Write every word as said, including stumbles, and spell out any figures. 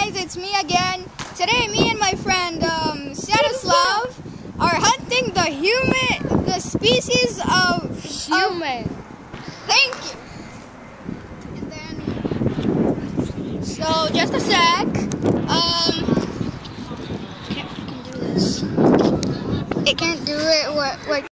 guys, it's me again. Today, me and my friend um, Stanislav are hunting the human, the species of Human. Of, thank you. And then, so just a sec. Um, can't fucking do this. It can't do it. What? What?